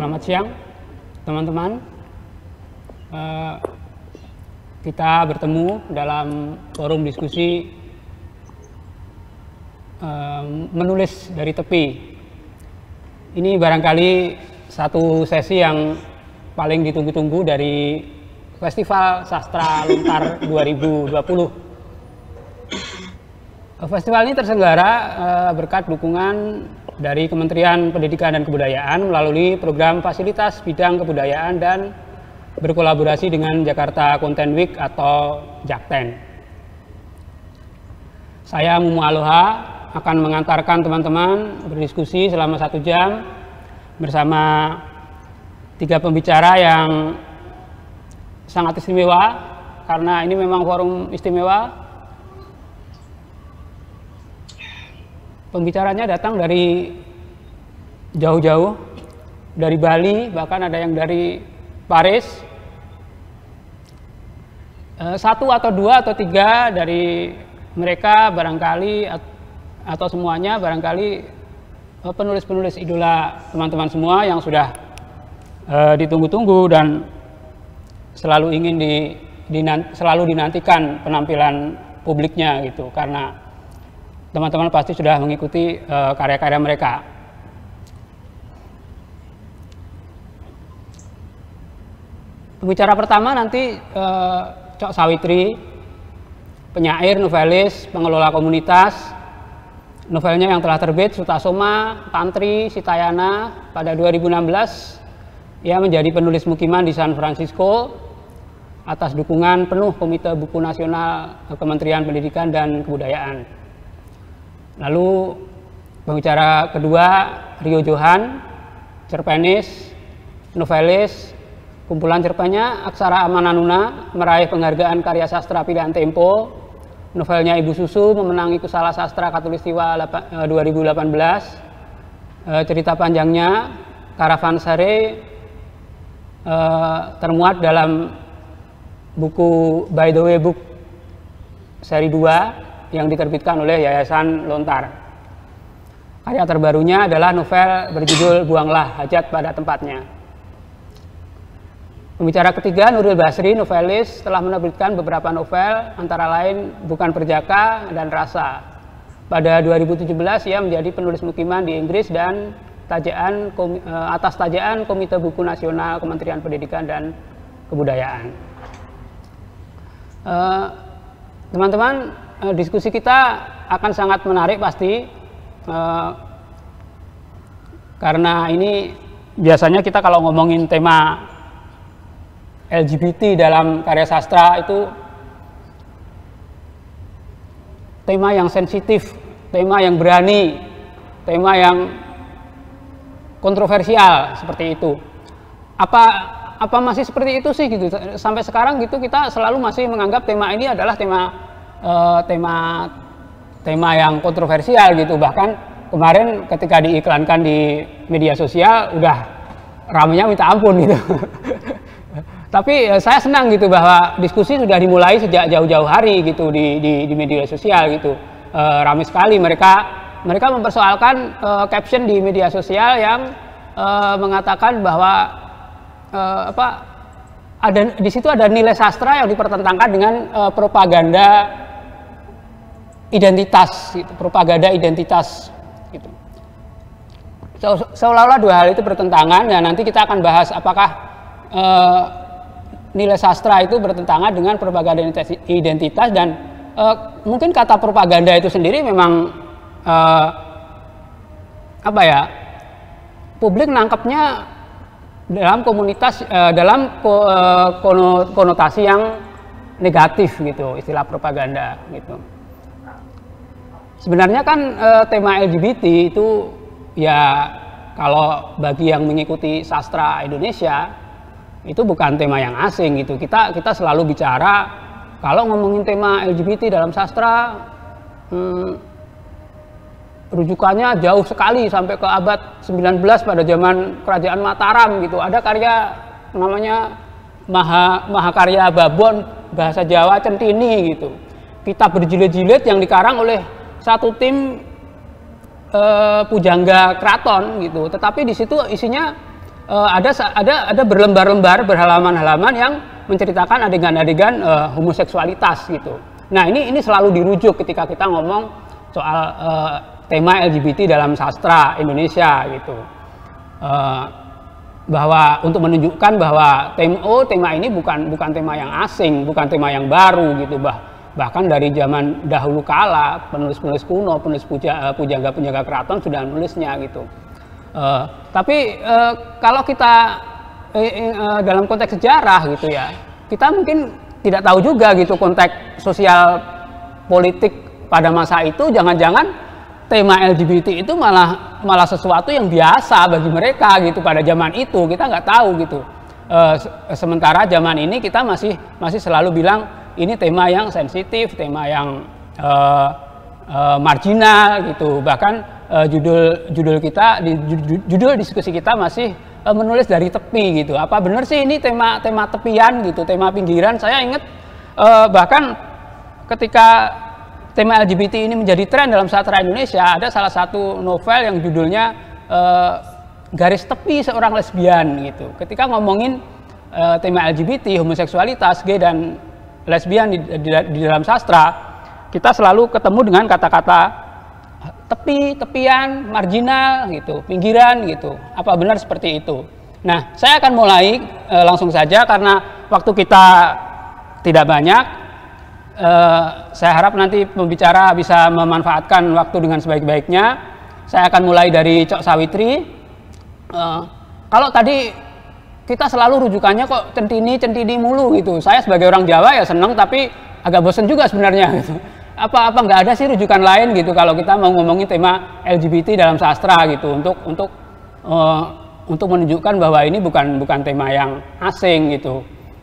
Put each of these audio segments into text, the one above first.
Selamat siang teman-teman. Kita bertemu dalam forum diskusi menulis dari tepi. Ini barangkali satu sesi yang paling ditunggu-tunggu dari Festival Sastra Lontar 2020. Festival ini terselenggara berkat dukungan dari Kementerian Pendidikan dan Kebudayaan melalui program fasilitas bidang kebudayaan dan berkolaborasi dengan Jakarta Content Week atau Jakten. Saya Mumu Aloha akan mengantarkan teman-teman berdiskusi selama 1 jam bersama 3 pembicara yang sangat istimewa, karena ini memang forum istimewa. Pembicaranya datang dari jauh-jauh, dari Bali, bahkan ada yang dari Paris. 1 atau 2 atau 3 dari mereka barangkali atau semuanya barangkali penulis-penulis idola teman-teman semua yang sudah ditunggu-tunggu dan selalu ingin selalu dinantikan penampilan publiknya gitu, karena teman-teman pasti sudah mengikuti karya-karya mereka. Pembicara pertama nanti Cok Sawitri, penyair, novelis, pengelola komunitas. Novelnya yang telah terbit Sutasoma, Tantri, Sitayana pada 2016. Ia menjadi penulis mukiman di San Francisco atas dukungan penuh Komite Buku Nasional Kementerian Pendidikan dan Kebudayaan. Lalu pembicara kedua Rio Johan, cerpenis, novelis, kumpulan cerpennya Aksara Amananuna meraih penghargaan karya sastra pilihan Tempo. Novelnya Ibu Susu memenangi Kusala Sastra Khatulistiwa 2018. Cerita panjangnya Karavansary termuat dalam buku By the Way Book seri 2 yang diterbitkan oleh Yayasan Lontar. Karya terbarunya adalah novel berjudul Buanglah Hajat pada Tempatnya. Pembicara ketiga Nuril Basri, novelis, telah menerbitkan beberapa novel, antara lain Bukan Perjaka dan Rasa. Pada 2017 ia menjadi penulis mukiman di Inggris dan atas tajaan Komite Buku Nasional Kementerian Pendidikan dan Kebudayaan. Teman-teman, diskusi kita akan sangat menarik pasti, karena ini biasanya kita kalau ngomongin tema LGBT dalam karya sastra itu tema yang sensitif, tema yang berani, tema yang kontroversial seperti itu. Apa masih seperti itu sih gitu? Sampai sekarang gitu kita selalu masih menganggap tema ini adalah tema yang kontroversial gitu. Bahkan kemarin ketika diiklankan di media sosial udah ramenya minta ampun gitu. Tapi saya senang gitu bahwa diskusi sudah dimulai sejak jauh-jauh hari gitu di media sosial gitu. Ramai sekali mereka mempersoalkan caption di media sosial yang mengatakan bahwa di situ ada nilai sastra yang dipertentangkan dengan propaganda identitas gitu, propaganda identitas gitu. Seolah-olah 2 hal itu bertentangan. Ya, nanti kita akan bahas apakah nilai sastra itu bertentangan dengan propaganda identitas, dan mungkin kata propaganda itu sendiri memang publik nangkepnya dalam konotasi yang negatif gitu, istilah propaganda gitu. Sebenarnya kan tema LGBT itu ya kalau bagi yang mengikuti sastra Indonesia itu bukan tema yang asing gitu. Kita selalu bicara kalau ngomongin tema LGBT dalam sastra, rujukannya jauh sekali sampai ke abad 19 pada zaman Kerajaan Mataram gitu. Ada karya namanya Mahakarya Babon bahasa Jawa Centini gitu. Kitab berjilid-jilid yang dikarang oleh satu tim pujangga keraton gitu. Tetapi di situ isinya ada berlembar-lembar, berhalaman-halaman yang menceritakan adegan-adegan homoseksualitas gitu. Nah ini selalu dirujuk ketika kita ngomong soal tema LGBT dalam sastra Indonesia gitu. Bahwa untuk menunjukkan bahwa tema ini bukan tema yang asing, bukan tema yang baru gitu, bahkan dari zaman dahulu kala penulis-penulis kuno, penulis pujangga-pujangga keraton sudah menulisnya gitu. Tapi kalau kita dalam konteks sejarah gitu ya, kita mungkin tidak tahu juga gitu konteks sosial politik pada masa itu. Jangan-jangan tema LGBT itu malah sesuatu yang biasa bagi mereka gitu pada zaman itu. Kita nggak tahu gitu. Sementara zaman ini kita masih selalu bilang ini tema yang sensitif, tema yang marginal gitu. Bahkan judul diskusi kita masih menulis dari tepi gitu. Apa benar sih ini tema tepian gitu, tema pinggiran? Saya ingat bahkan ketika tema LGBT ini menjadi tren dalam sastra Indonesia, ada salah satu novel yang judulnya Garis Tepi Seorang Lesbian gitu. Ketika ngomongin tema LGBT, homoseksualitas, gay dan lesbian di dalam sastra, kita selalu ketemu dengan kata-kata tepi, tepian, marginal gitu, pinggiran gitu. Apa benar seperti itu? Nah, saya akan mulai langsung saja karena waktu kita tidak banyak. Saya harap nanti pembicara bisa memanfaatkan waktu dengan sebaik-baiknya. Saya akan mulai dari Cok Sawitri. Kalau tadi kita selalu rujukannya kok centini mulu gitu. Saya sebagai orang Jawa ya seneng, tapi agak bosen juga sebenarnya gitu. Apa nggak ada sih rujukan lain gitu kalau kita mau ngomongin tema LGBT dalam sastra gitu untuk menunjukkan bahwa ini bukan tema yang asing gitu.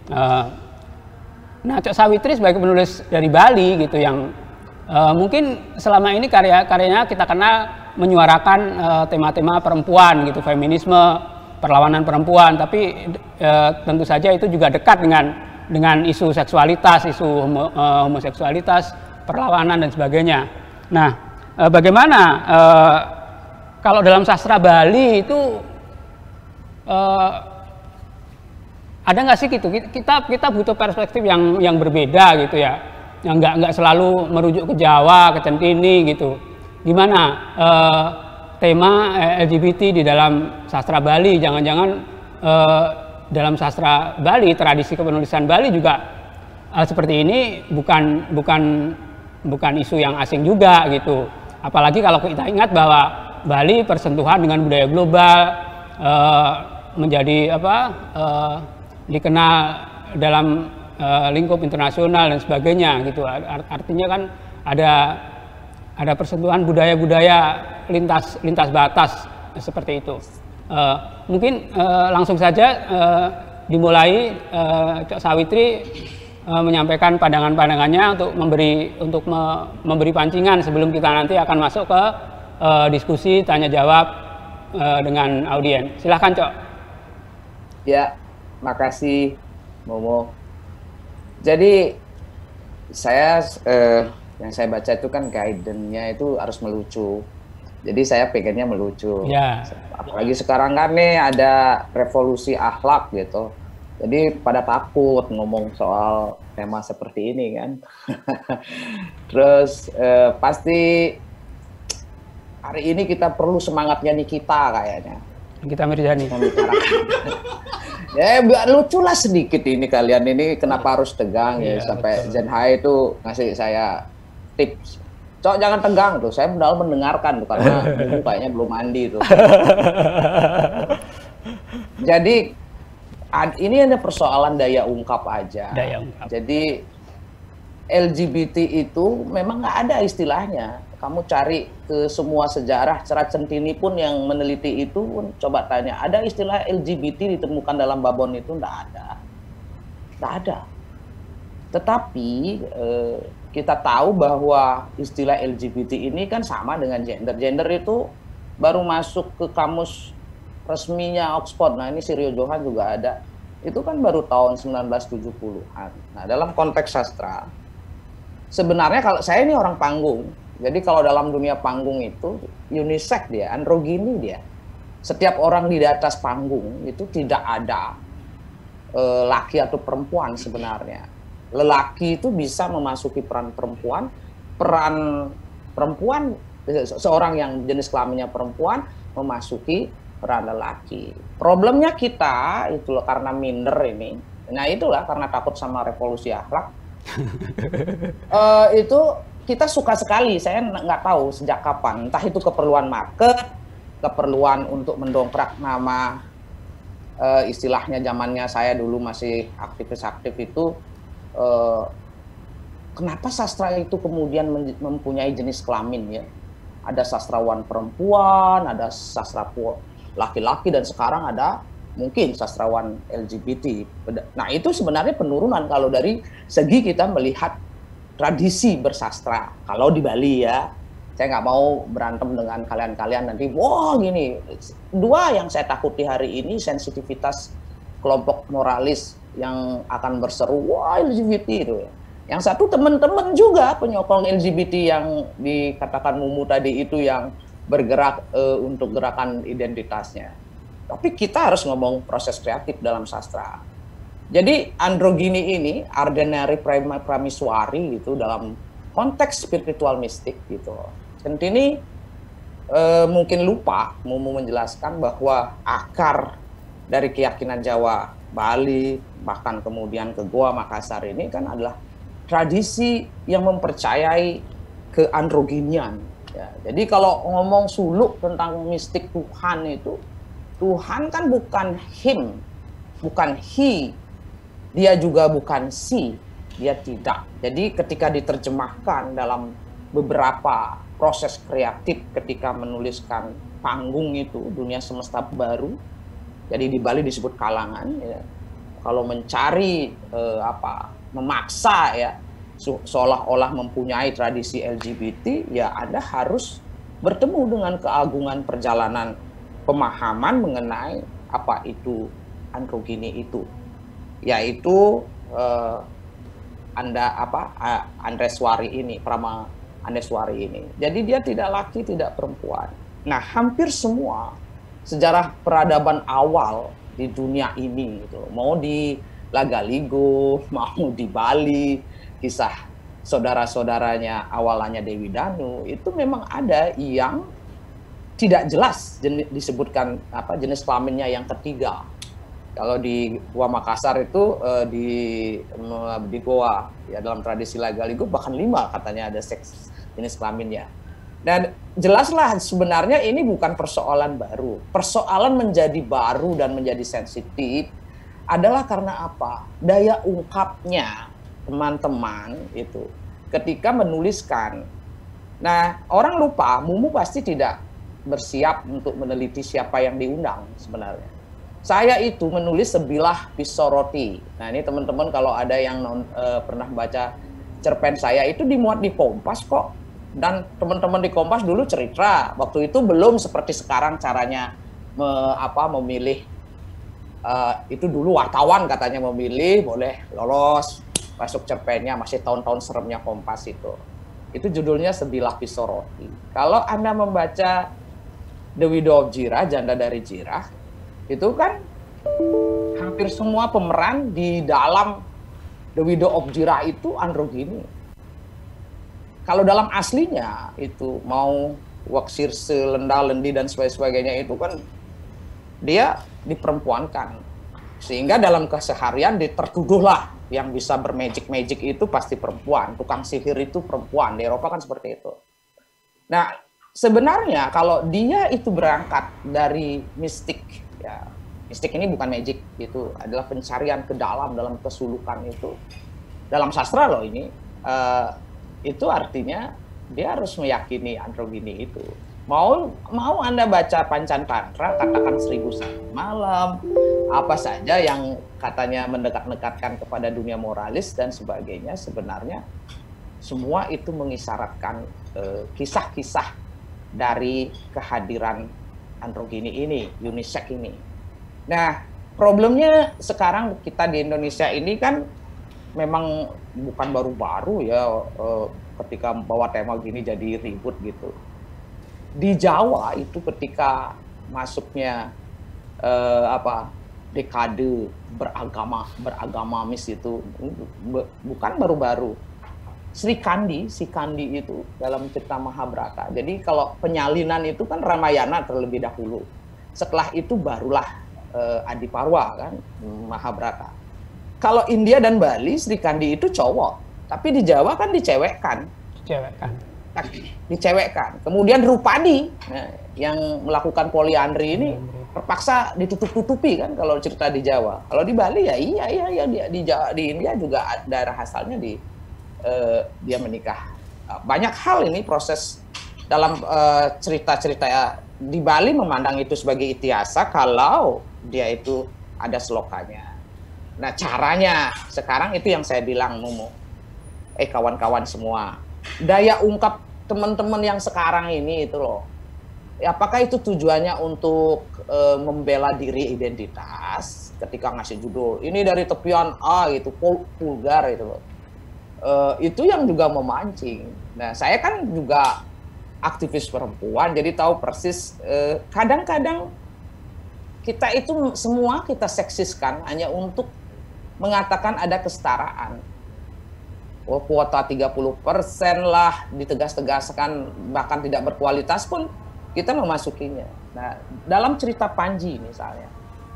Nah, Cok Sawitri sebagai penulis dari Bali gitu yang mungkin selama ini karyanya kita kenal menyuarakan tema-tema perempuan gitu, feminisme, perlawanan perempuan, tapi tentu saja itu juga dekat dengan isu seksualitas, isu homoseksualitas, perlawanan dan sebagainya. Nah, bagaimana kalau dalam sastra Bali itu ada nggak sih gitu? Kita butuh perspektif yang berbeda gitu ya, yang nggak selalu merujuk ke Jawa, ke Centini gitu. Gimana tema LGBT di dalam sastra Bali? Jangan-jangan dalam sastra Bali, tradisi kepenulisan Bali juga seperti ini bukan isu yang asing juga gitu. Apalagi kalau kita ingat bahwa Bali bersentuhan dengan budaya global, menjadi dikenal dalam lingkup internasional dan sebagainya gitu. Artinya kan ada persentuhan budaya-budaya lintas batas seperti itu. Mungkin langsung saja dimulai Cok Sawitri menyampaikan pandangan-pandangannya untuk memberi pancingan sebelum kita nanti akan masuk ke diskusi tanya jawab dengan audiens. Silahkan Cok. Ya, makasih Momo. Jadi yang saya baca itu kan guidance-nya itu harus melucu. Jadi saya pengennya melucu. Ya. Apalagi sekarang kan nih ada revolusi akhlak gitu. Jadi pada takut ngomong soal tema seperti ini kan. Terus pasti hari ini kita perlu semangatnya Nikita kayaknya. Nikita Mirzani. Ya biar lucu lah sedikit ini kalian ini kenapa harus tegang ya sampai betul. Zen Hai itu ngasih saya tips. Cok jangan tegang tuh. Saya padahal mendengarkan tuh karena dulu kayaknya belum mandi tuh. Jadi ini ada persoalan daya ungkap aja. Daya ungkap. Jadi LGBT itu memang nggak ada istilahnya. Kamu cari ke semua sejarah, Serat Centini pun yang meneliti itu pun coba tanya, ada istilah LGBT ditemukan dalam Babon itu? Nggak ada. Nggak ada. Tetapi kita tahu bahwa istilah LGBT ini kan sama dengan gender. Gender itu baru masuk ke kamus resminya Oxford. Nah ini Sirio Johan juga ada. Itu kan baru tahun 1970-an. Nah dalam konteks sastra, sebenarnya kalau saya ini orang panggung. Jadi kalau dalam dunia panggung itu unisex dia, androgini dia. setiap orang di atas panggung itu tidak ada laki atau perempuan sebenarnya. Lelaki itu bisa memasuki peran perempuan, seorang yang jenis kelaminnya perempuan memasuki peran lelaki. Problemnya kita itu loh, karena minder ini. Nah itulah karena takut sama revolusi akhlak. Itu kita suka sekali, saya nggak tahu sejak kapan, entah itu keperluan market, keperluan untuk mendongkrak nama, istilahnya zamannya saya dulu masih aktivis-aktif itu, kenapa sastra itu kemudian mempunyai jenis kelamin ya? Ada sastrawan perempuan, ada sastra laki-laki, dan sekarang ada mungkin sastrawan LGBT. Nah itu sebenarnya penurunan kalau dari segi kita melihat tradisi bersastra. Kalau di Bali ya, saya nggak mau berantem dengan kalian-kalian nanti, wah gini. Dua yang saya takuti hari ini, sensitivitas kelompok moralis yang akan berseru, wah LGBT itu ya. Yang satu teman-teman juga penyokong LGBT yang dikatakan Mumu tadi itu, yang bergerak untuk gerakan identitasnya. Tapi kita harus ngomong proses kreatif dalam sastra. Jadi androgini ini, ordinary prameswari gitu, dalam konteks spiritual mistik gitu. Centini mungkin lupa Mumu menjelaskan bahwa akar dari keyakinan Jawa, Bali, bahkan kemudian ke Goa, Makassar ini kan adalah tradisi yang mempercayai keandroginian. Ya, jadi kalau ngomong suluk tentang mistik Tuhan itu, Tuhan kan bukan him, bukan he, dia juga bukan si, dia tidak. Jadi ketika diterjemahkan dalam beberapa proses kreatif ketika menuliskan panggung itu, dunia semesta baru, jadi di Bali disebut kalangan, ya. Kalau mencari memaksa ya, seolah-olah mempunyai tradisi LGBT, ya Anda harus bertemu dengan keagungan perjalanan pemahaman mengenai apa itu androgini itu, yaitu Andreswari ini, Prama Andreswari ini. Jadi dia tidak laki, tidak perempuan. Nah, hampir semua sejarah peradaban awal di dunia ini, gitu, mau di Lagaligo, mau di Bali, kisah saudara-saudaranya awalannya Dewi Danu, itu memang ada yang tidak jelas disebutkan jenis kelaminnya yang ketiga. Kalau di Goa Makassar itu di Goa ya, dalam tradisi Lagaligo bahkan 5 katanya ada seks jenis kelaminnya. Dan jelaslah sebenarnya ini bukan persoalan baru. Persoalan menjadi baru dan menjadi sensitif adalah karena apa? Daya ungkapnya teman-teman itu ketika menuliskan. Nah, orang lupa, Mumu pasti tidak bersiap untuk meneliti siapa yang diundang sebenarnya. Saya itu menulis sebilah pisau roti. Nah, ini teman-teman kalau ada yang pernah baca cerpen saya itu dimuat di Kompas kok. Dan teman-teman di Kompas dulu cerita, waktu itu belum seperti sekarang caranya memilih. Itu dulu wartawan katanya memilih, boleh lolos masuk cerpennya, masih tahun-tahun seremnya Kompas itu. Itu judulnya Sebilah Pisau Roti. Kalau Anda membaca The Widow of Jirah, Janda dari Jirah, itu kan hampir semua pemeran di dalam The Widow of Jirah itu androgini. Kalau dalam aslinya itu mau Waksirse, Lenda, Lendi dan sebagainya itu kan dia diperempuankan. Sehingga dalam keseharian tertuduhlah yang bisa bermagic itu pasti perempuan. Tukang sihir itu perempuan. Di Eropa kan seperti itu. Nah, sebenarnya kalau dia itu berangkat dari mistik, ya, mistik ini bukan magic, itu adalah pencarian ke dalam kesulukan itu. Dalam sastra loh ini, itu artinya dia harus meyakini androgini itu. Mau Anda baca Pancan Tantra, katakan 1001 malam, apa saja yang katanya mendekat-dekatkan kepada dunia moralis dan sebagainya, sebenarnya semua itu mengisyaratkan kisah-kisah dari kehadiran androgini ini, unisex ini. Nah, problemnya sekarang kita di Indonesia ini kan memang bukan baru-baru ya, ketika bawa tema gini jadi ribut gitu. Di Jawa itu ketika masuknya dekade beragamamis itu bukan baru-baru. Si Kandi itu dalam cerita Mahabharata. Jadi kalau penyalinan itu kan Ramayana terlebih dahulu. Setelah itu barulah Adiparwa kan, Mahabharata. Kalau India dan Bali, Sri Kandi itu cowok, tapi di Jawa kan dicewekkan. Dicewekkan. Kemudian Drupadi yang melakukan poliandri ini terpaksa ditutup-tutupi kan kalau cerita di Jawa. Kalau di Bali ya iya di India juga daerah asalnya dia menikah. Banyak hal ini proses dalam cerita-cerita ya. Di Bali memandang itu sebagai itiasa kalau dia itu ada selokanya. Nah caranya sekarang itu yang saya bilang Mumu, kawan-kawan semua, daya ungkap teman-teman yang sekarang ini itu loh, apakah itu tujuannya untuk membela diri identitas ketika ngasih judul ini dari tepian A gitu, vulgar itu loh, itu yang juga memancing. Nah saya kan juga aktivis perempuan, jadi tahu persis kadang-kadang kita itu semua kita seksiskan hanya untuk mengatakan ada kesetaraan. Kuota 30% lah ditegas-tegaskan, bahkan tidak berkualitas pun kita memasukinya. Nah, dalam cerita Panji misalnya,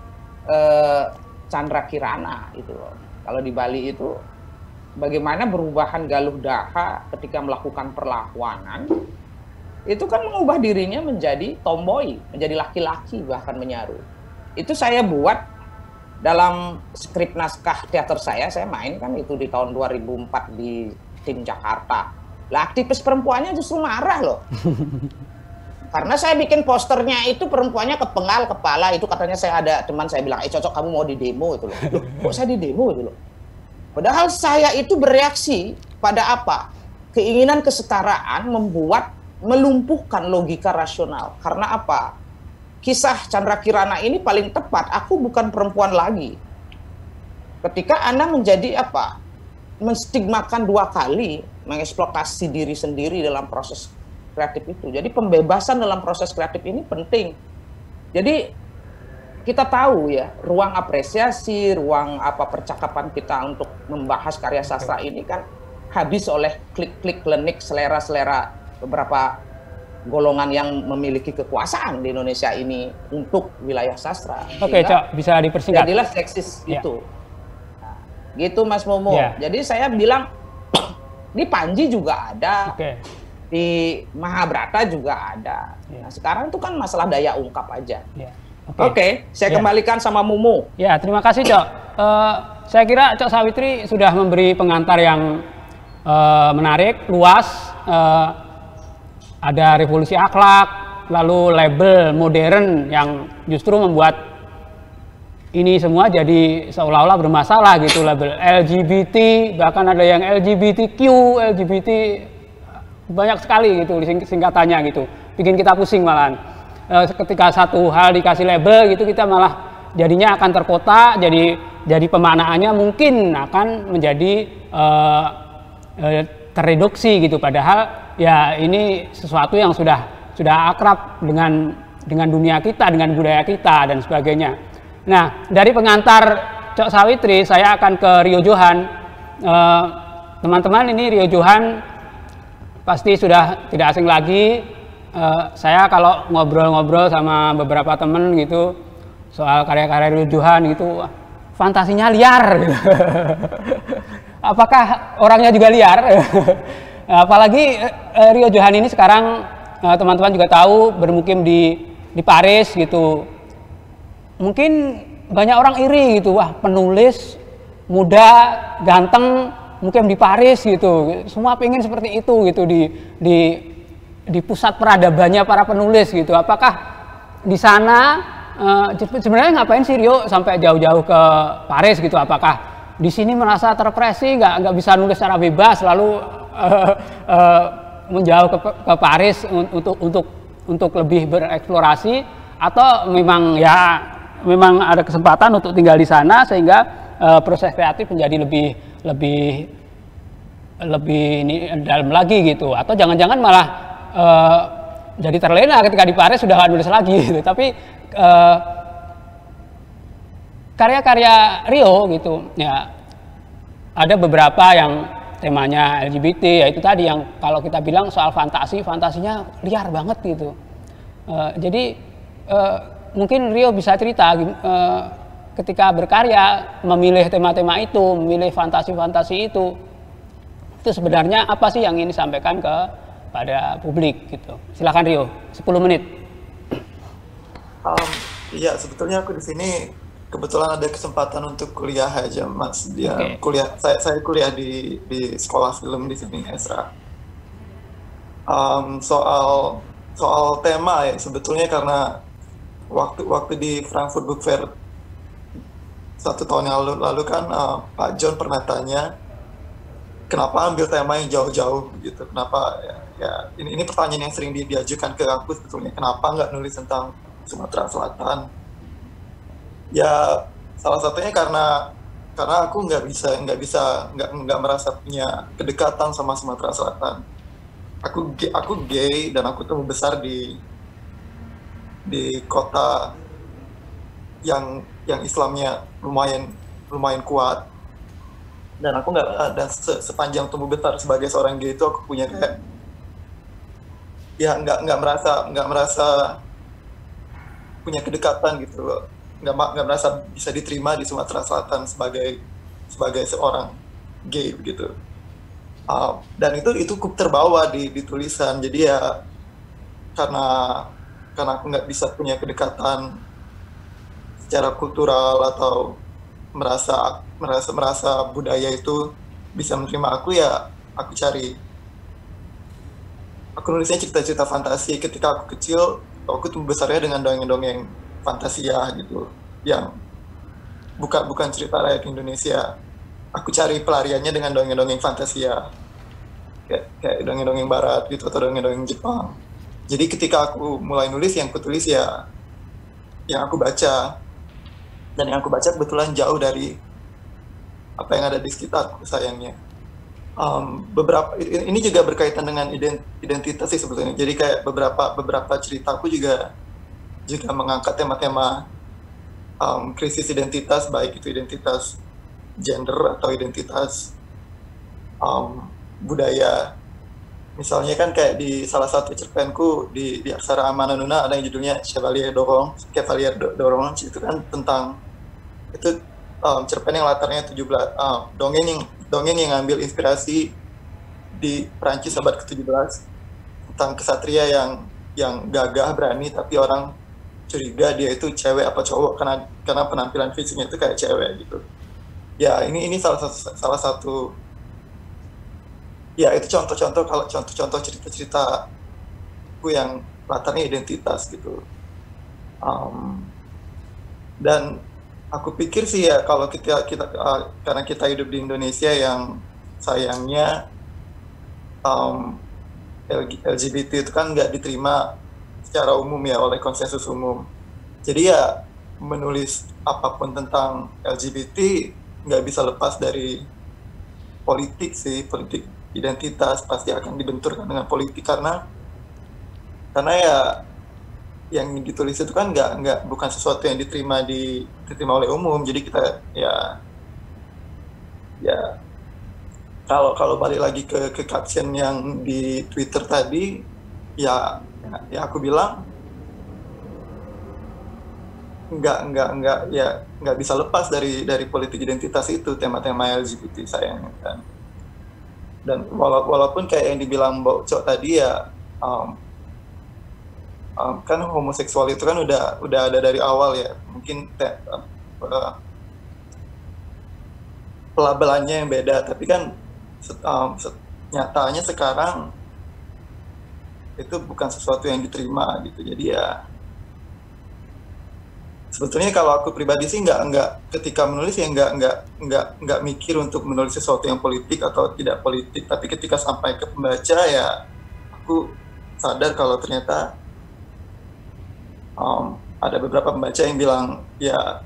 Chandra Kirana itu loh, kalau di Bali itu bagaimana perubahan Galuh Daha ketika melakukan perlawanan, itu kan mengubah dirinya menjadi tomboy, menjadi laki-laki, bahkan menyaru. Itu saya buat dalam skrip naskah teater saya main kan itu di tahun 2004 di tim Jakarta. Lah aktivis perempuannya justru marah loh. Karena saya bikin posternya itu perempuannya kepenggal kepala, itu katanya saya ada teman saya bilang, cocok kamu mau di demo itu loh. Loh, kok saya di demo itu loh. Padahal saya itu bereaksi pada apa? Keinginan kesetaraan melumpuhkan logika rasional. Karena apa? Kisah Chandra Kirana ini paling tepat. Aku bukan perempuan lagi. Ketika Anda menjadi apa? Menstigmakan dua kali, mengeksploitasi diri sendiri dalam proses kreatif itu. Jadi pembebasan dalam proses kreatif ini penting. Jadi kita tahu ya, ruang apresiasi, ruang percakapan kita untuk membahas karya sastra ini kan habis oleh klik-klik klinik selera-selera beberapa golongan yang memiliki kekuasaan di Indonesia ini untuk wilayah sastra. Oke, Cok, bisa dipersingkat. Jadilah seksis itu. Nah, gitu Mas Momo. Jadi saya bilang di Panji juga ada, di Mahabharata juga ada. Nah, sekarang itu kan masalah daya ungkap aja. Oke, saya kembalikan sama Mumu. Ya, terima kasih, Cok. Saya kira Cok Sawitri sudah memberi pengantar yang menarik, luas. Ada revolusi akhlak, lalu label modern yang justru membuat ini semua jadi seolah-olah bermasalah gitu, label LGBT, bahkan ada yang LGBTQ, LGBT, banyak sekali gitu singkatannya gitu, bikin kita pusing malahan. Ketika satu hal dikasih label gitu, kita malah jadinya akan terkotak, jadi pemaknaannya mungkin akan menjadi tereduksi gitu, padahal ya ini sesuatu yang sudah akrab dengan dunia kita, dengan budaya kita dan sebagainya. Nah, dari pengantar Cok Sawitri, saya akan ke Rio Johan. Teman-teman, ini Rio Johan pasti sudah tidak asing lagi. Saya kalau ngobrol-ngobrol sama beberapa teman gitu soal karya-karya Rio Johan gitu, fantasinya liar gitu. Apakah orangnya juga liar? Apalagi Rio Johan ini sekarang teman-teman juga tahu bermukim di Paris gitu. Mungkin banyak orang iri gitu, wah penulis muda, ganteng, mukim di Paris gitu. Semua pengen seperti itu gitu di pusat peradabannya para penulis gitu. Apakah di sana sebenarnya ngapain sih Rio sampai jauh-jauh ke Paris gitu? Apakah di sini merasa terpresi, nggak bisa nulis secara bebas, lalu menjauh ke Paris untuk lebih bereksplorasi, atau memang ada kesempatan untuk tinggal di sana sehingga proses kreatif menjadi lebih ini dalam lagi gitu, atau jangan-jangan malah jadi terlena ketika di Paris sudah nggak nulis lagi gitu. Tapi karya-karya Rio gitu ya, ada beberapa yang temanya LGBT, yaitu tadi yang kalau kita bilang soal fantasinya liar banget gitu. Jadi mungkin Rio bisa cerita ketika berkarya memilih tema-tema itu, memilih fantasi-fantasi itu sebenarnya apa sih yang ingin disampaikan kepada publik gitu. Silakan Rio, 10 menit. Iya, sebetulnya aku di sini kebetulan ada kesempatan untuk kuliah aja, Mas. Dia kuliah, saya kuliah di sekolah film di sini, Esra. Soal tema ya, sebetulnya karena waktu di Frankfurt Book Fair 1 tahun yang lalu kan Pak John pernah tanya kenapa ambil tema yang jauh-jauh gitu. Kenapa ya ini pertanyaan yang sering diajukan ke aku sebetulnya, kenapa nggak nulis tentang Sumatera Selatan. Ya salah satunya karena aku nggak merasa punya kedekatan sama Sumatera Selatan. Aku gay dan aku tumbuh besar di kota yang Islamnya lumayan kuat, dan aku nggak ada sepanjang tumbuh besar sebagai seorang gay itu aku punya kayak ya nggak merasa punya kedekatan gitu loh. Nggak merasa bisa diterima di Sumatera Selatan sebagai seorang gay begitu. Dan itu cukup terbawa di tulisan. Jadi ya karena aku nggak bisa punya kedekatan secara kultural atau merasa budaya itu bisa menerima aku, ya aku nulisnya cerita-cerita fantasi. Ketika aku kecil, aku tumbuh besarnya dengan dongeng-dongeng fantasia gitu, yang bukan cerita rakyat Indonesia. Aku cari pelariannya dengan dongeng-dongeng fantasia, kayak dongeng-dongeng barat gitu atau dongeng-dongeng Jepang. Jadi ketika aku mulai nulis, yang aku tulis ya yang aku baca, dan yang aku baca kebetulan jauh dari apa yang ada di sekitarku sayangnya. Ini juga berkaitan dengan identitas sih sebetulnya. Jadi kayak beberapa ceritaku juga mengangkat tema-tema krisis identitas, baik itu identitas gender atau identitas budaya. Misalnya kan kayak di salah satu cerpenku di Aksara Amananuna ada yang judulnya Chevalier Dorong, itu kan tentang itu cerpen yang latarnya 17 dongeng yang ngambil inspirasi di Prancis abad ke-17 tentang kesatria yang gagah, berani, tapi orang curiga dia itu cewek apa cowok karena penampilan fisiknya itu kayak cewek gitu. Ya ini salah satu ya itu contoh cerita aku yang latarnya identitas gitu. Dan aku pikir sih ya kalau kita karena kita hidup di Indonesia yang sayangnya LGBT itu kan nggak diterima secara umum ya oleh konsensus umum. Jadi ya menulis apapun tentang LGBT nggak bisa lepas dari politik sih, politik identitas pasti akan dibenturkan dengan politik karena ya yang ditulis itu kan bukan sesuatu yang diterima oleh umum. Jadi kita ya kalau balik lagi ke caption yang di Twitter tadi, ya aku bilang nggak bisa lepas dari politik identitas itu, tema-tema LGBT sayangnya kan. Dan walaupun kayak yang dibilang Mbak Cok tadi ya kan homoseksual itu kan udah ada dari awal ya, mungkin pelabelannya yang beda, tapi kan nyatanya sekarang itu bukan sesuatu yang diterima gitu. Jadi ya sebetulnya kalau aku pribadi sih nggak ketika menulis ya nggak mikir untuk menulis sesuatu yang politik atau tidak politik, tapi ketika sampai ke pembaca ya aku sadar kalau ternyata ada beberapa pembaca yang bilang ya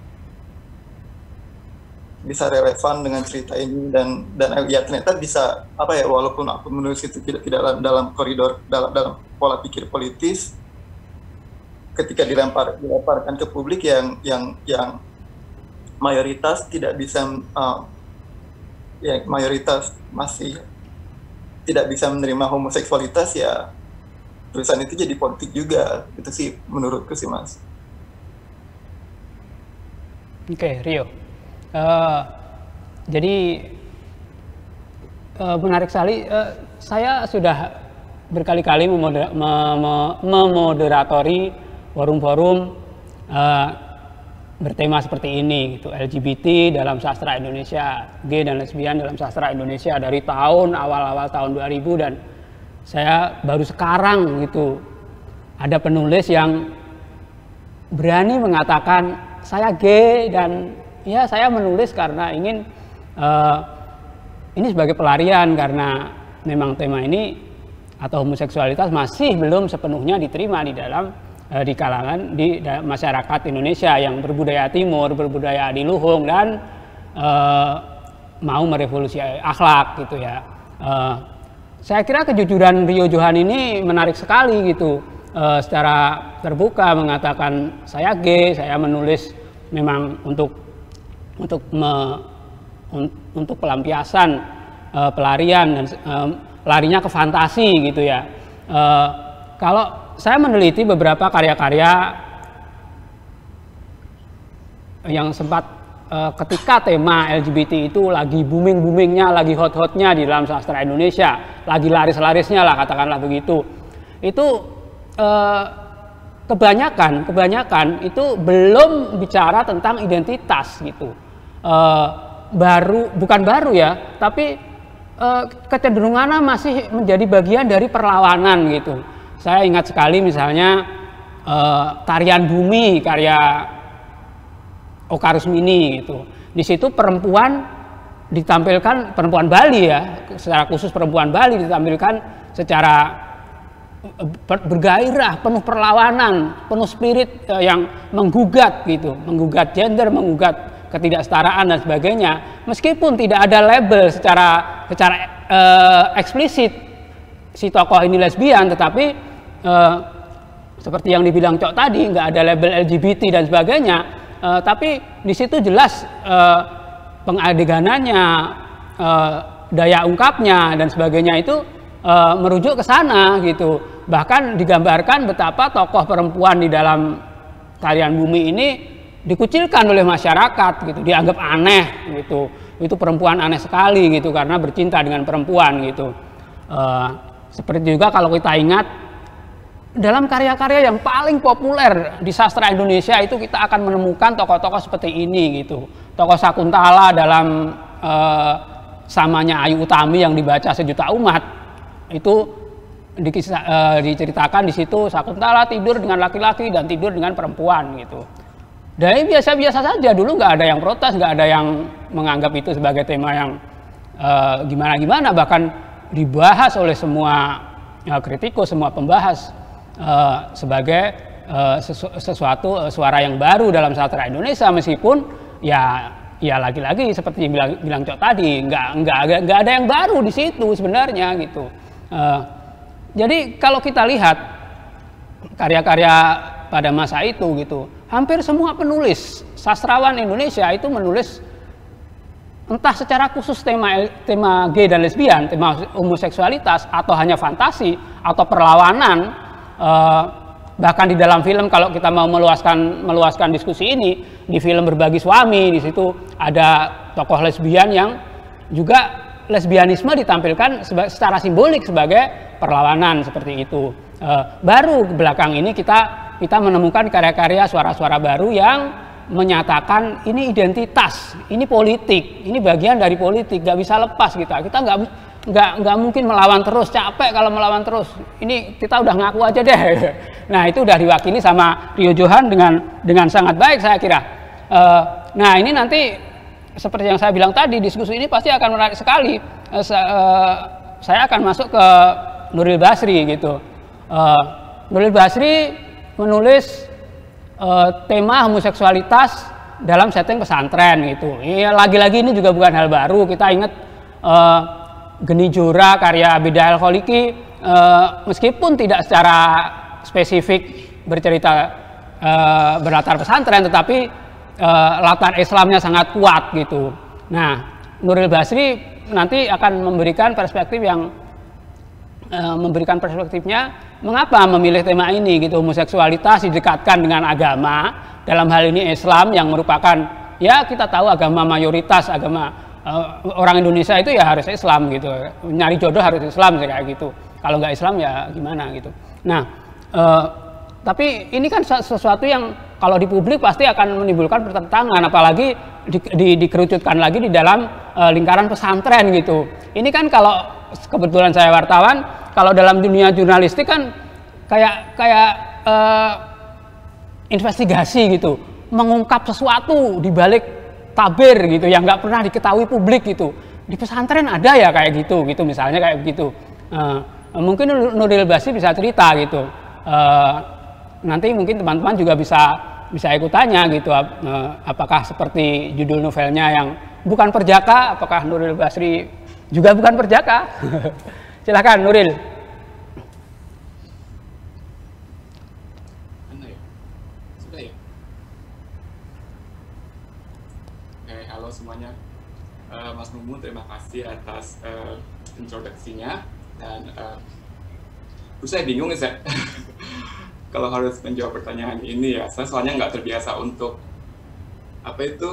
bisa relevan dengan cerita ini dan ya ternyata bisa walaupun aku menulis itu tidak dalam koridor dalam pola pikir politis ketika dilemparkan ke publik yang mayoritas tidak bisa mayoritas masih tidak bisa menerima homoseksualitas, ya tulisan itu jadi politik juga. Itu sih menurutku sih, Mas. Oke, Rio. Jadi menarik sekali. Saya sudah berkali-kali memoderatori forum-forum bertema seperti ini, gitu. LGBT dalam sastra Indonesia, gay dan lesbian dalam sastra Indonesia dari tahun awal-awal tahun 2000, dan saya baru sekarang gitu ada penulis yang berani mengatakan saya gay dan ya saya menulis karena ingin ini sebagai pelarian, karena memang tema ini atau homoseksualitas masih belum sepenuhnya diterima di kalangan di masyarakat Indonesia yang berbudaya timur, berbudaya adiluhung, dan mau merevolusi akhlak gitu ya. Saya kira kejujuran Rio Johan ini menarik sekali gitu. Secara terbuka mengatakan saya gay, saya menulis memang untuk pelampiasan pelarian dan larinya ke fantasi gitu ya. Kalau saya meneliti beberapa karya-karya yang sempat ketika tema LGBT itu lagi booming-boomingnya, lagi hot-hotnya di dalam sastra Indonesia, lagi laris-larisnya lah katakanlah begitu. Itu kebanyakan itu belum bicara tentang identitas gitu. Bukan baru ya, tapi kecenderungannya masih menjadi bagian dari perlawanan gitu. Saya ingat sekali misalnya Tarian Bumi karya Oka Rusmini gitu. Di situ perempuan ditampilkan, perempuan Bali ya, secara khusus perempuan Bali ditampilkan secara bergairah, penuh perlawanan, penuh spirit yang menggugat gitu, menggugat gender, menggugat ketidaksetaraan dan sebagainya. Meskipun tidak ada label secara eksplisit si tokoh ini lesbian, tetapi seperti yang dibilang Cok tadi, nggak ada label LGBT dan sebagainya, tapi di situ jelas pengadeganannya, daya ungkapnya dan sebagainya itu merujuk ke sana gitu. Bahkan digambarkan betapa tokoh perempuan di dalam Tarian Bumi ini dikucilkan oleh masyarakat gitu, dianggap aneh gitu. Itu perempuan aneh sekali gitu karena bercinta dengan perempuan gitu. Seperti juga kalau kita ingat dalam karya-karya yang paling populer di sastra Indonesia itu kita akan menemukan tokoh-tokoh seperti ini gitu. Tokoh Sakuntala dalam Samanya Ayu Utami yang dibaca sejuta umat itu diceritakan di situ Sakuntala tidur dengan laki-laki dan tidur dengan perempuan gitu. Dan biasa-biasa saja, dulu nggak ada yang protes, nggak ada yang menganggap itu sebagai tema yang gimana-gimana, bahkan dibahas oleh semua kritikus, semua pembahas sebagai sesuatu suara yang baru dalam sastra Indonesia, meskipun ya lagi-lagi seperti bilang Cok tadi, nggak ada yang baru di situ sebenarnya gitu. Jadi kalau kita lihat karya-karya pada masa itu gitu, hampir semua penulis sastrawan Indonesia itu menulis entah secara khusus tema gay dan lesbian, tema homoseksualitas, atau hanya fantasi atau perlawanan. Bahkan di dalam film, kalau kita mau meluaskan diskusi ini, di film Berbagi Suami, di situ ada tokoh lesbian yang juga lesbianisme ditampilkan secara simbolik sebagai perlawanan seperti itu. Baru belakang ini kita menemukan karya-karya suara-suara baru yang menyatakan ini identitas, ini politik, ini bagian dari politik, nggak bisa lepas kita nggak mungkin melawan terus, capek kalau melawan terus, ini kita udah ngaku aja deh. Nah itu udah diwakili sama Rio Johan dengan sangat baik saya kira. Nah ini nanti seperti yang saya bilang tadi, diskusi ini pasti akan menarik sekali. Saya akan masuk ke Nuril Basri gitu. Nuril Basri menulis tema homoseksualitas dalam setting pesantren gitu. Ya, lagi-lagi ini juga bukan hal baru. Kita ingat Geni Jora karya Beda Al Kholiki meskipun tidak secara spesifik bercerita berlatar pesantren, tetapi latar Islamnya sangat kuat gitu. Nah, Nuril Basri nanti akan memberikan perspektif yang memberikan perspektifnya mengapa memilih tema ini gitu. Homoseksualitas didekatkan dengan agama, dalam hal ini Islam yang merupakan, ya kita tahu agama mayoritas, agama orang Indonesia itu ya harus Islam gitu, nyari jodoh harus Islam kayak gitu, kalau nggak Islam ya gimana gitu. Nah tapi ini kan sesuatu yang kalau di publik pasti akan menimbulkan pertentangan, apalagi dikerucutkan lagi di dalam lingkaran pesantren gitu. Ini kan kalau kebetulan saya wartawan, kalau dalam dunia jurnalistik kan kayak investigasi gitu, mengungkap sesuatu di balik tabir gitu yang nggak pernah diketahui publik gitu. Di pesantren ada ya kayak gitu misalnya kayak begitu. Mungkin Nuril Basri bisa cerita gitu. Nanti mungkin teman-teman juga bisa ikut tanya gitu, apakah seperti judul novelnya yang bukan perjaka, apakah Nuril Basri juga bukan perjaka? Silakan Nuril. Mana ya? Sudah ya? Halo semuanya. Mas Mumu, terima kasih atas introduksinya, dan saya bingung ya kalau harus menjawab pertanyaan ini ya. Saya soalnya nggak terbiasa untuk apa itu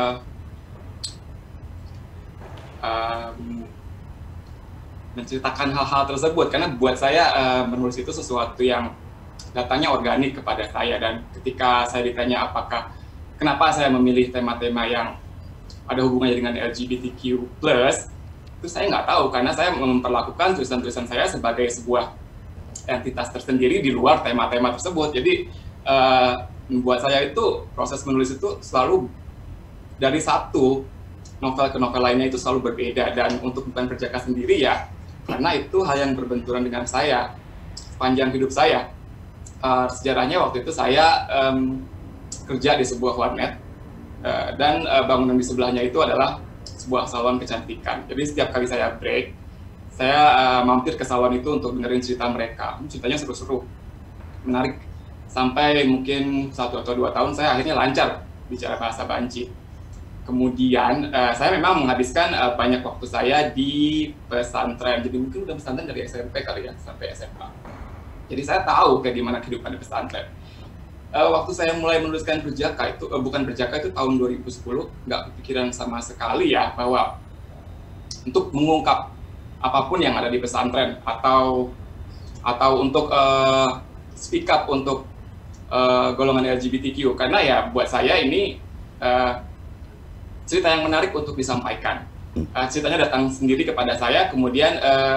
menceritakan hal-hal tersebut, karena buat saya menulis itu sesuatu yang datangnya organik kepada saya. Dan ketika saya ditanya kenapa saya memilih tema-tema yang ada hubungannya dengan LGBTQ+, itu saya nggak tahu, karena saya memperlakukan tulisan-tulisan saya sebagai sebuah entitas tersendiri di luar tema-tema tersebut. Jadi buat saya itu proses menulis itu selalu dari satu novel ke novel lainnya itu selalu berbeda. Dan untuk Bukan Perjaka sendiri ya, karena itu hal yang berbenturan dengan saya sepanjang hidup saya. Sejarahnya waktu itu saya kerja di sebuah warnet, dan bangunan di sebelahnya itu adalah sebuah salon kecantikan. Jadi setiap kali saya break, saya mampir ke salon itu untuk dengerin cerita mereka. Ceritanya seru-seru, menarik. Sampai mungkin 1 atau 2 tahun saya akhirnya lancar bicara bahasa Banci. Kemudian saya memang menghabiskan banyak waktu saya di pesantren. Jadi mungkin udah pesantren dari SMP kali ya, sampai SMA. Jadi saya tahu kayak gimana kehidupan di pesantren. Waktu saya mulai menuliskan Perjaka itu, Bukan Perjaka itu tahun 2010, nggak kepikiran sama sekali ya bahwa untuk mengungkap apapun yang ada di pesantren atau untuk speak up untuk golongan LGBTQ, karena ya buat saya ini cerita yang menarik untuk disampaikan. Ceritanya datang sendiri kepada saya, kemudian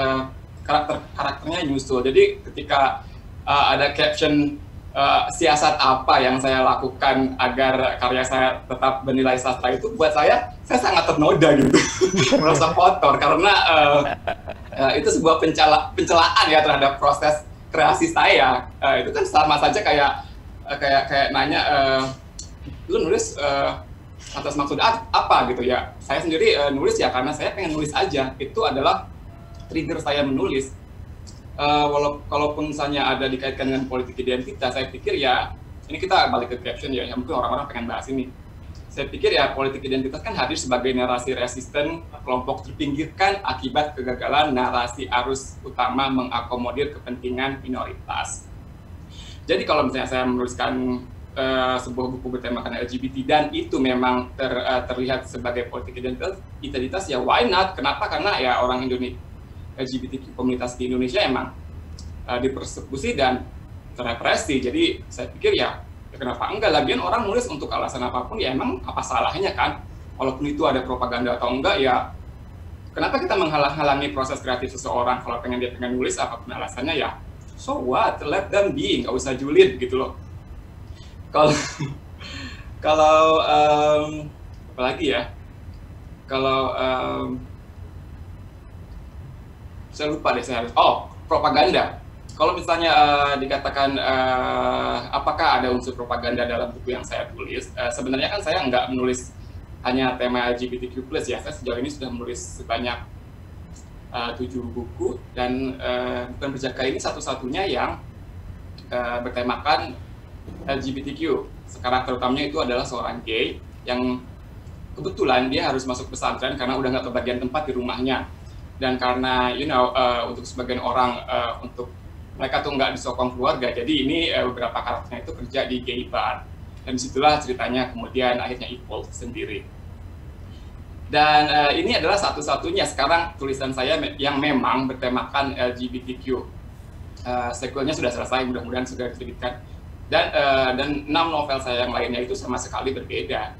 karakternya nyusul. Jadi ketika ada caption siasat apa yang saya lakukan agar karya saya tetap bernilai sastra, itu buat saya sangat ternoda gitu. Merasa kotor karena itu sebuah pencelaan ya terhadap proses kreasi saya. Itu kan sama saja kayak nanya lu nulis atas maksud apa gitu ya. Saya sendiri nulis ya karena saya pengen nulis aja. Itu adalah trigger saya menulis. Kalaupun misalnya ada dikaitkan dengan politik identitas, saya pikir ya, ini kita balik ke caption ya, yang mungkin orang-orang pengen bahas ini. Saya pikir ya, politik identitas kan hadir sebagai narasi resisten kelompok terpinggirkan akibat kegagalan narasi arus utama mengakomodir kepentingan minoritas. Jadi kalau misalnya saya menuliskan sebuah buku bertemakan LGBT dan itu memang terlihat sebagai politik identitas, ya why not? Kenapa? Karena ya orang Indonesia, LGBTQ komunitas di Indonesia emang dipersekusi dan terrepresi. Jadi saya pikir ya kenapa enggak, lagian orang nulis untuk alasan apapun ya emang apa salahnya kan, walaupun itu ada propaganda atau enggak ya kenapa kita menghalang-halangi proses kreatif seseorang. Kalau dia pengen nulis apapun alasannya ya so what, let them be, nggak usah julid gitu loh. Kalau apa lagi ya, kalau saya lupa deh, saya harus propaganda. Kalau misalnya dikatakan apakah ada unsur propaganda dalam buku yang saya tulis, sebenarnya kan saya nggak menulis hanya tema LGBTQ+, ya. Saya sejauh ini sudah menulis sebanyak 7 buku, dan Bukan Berjaga ini satu-satunya yang bertemakan LGBTQ. Sekarang terutamanya itu adalah seorang gay yang kebetulan dia harus masuk pesantren karena udah nggak kebagian tempat di rumahnya. Dan karena untuk sebagian orang untuk mereka tuh nggak disokong keluarga, jadi ini beberapa karakternya itu kerja di gay bar. Dan disitulah ceritanya kemudian akhirnya equal sendiri. Dan ini adalah satu-satunya sekarang tulisan saya yang memang bertemakan LGBTQ. Sequelnya sudah selesai, mudah-mudahan sudah diterbitkan. Dan 6 novel saya yang lainnya itu sama sekali berbeda.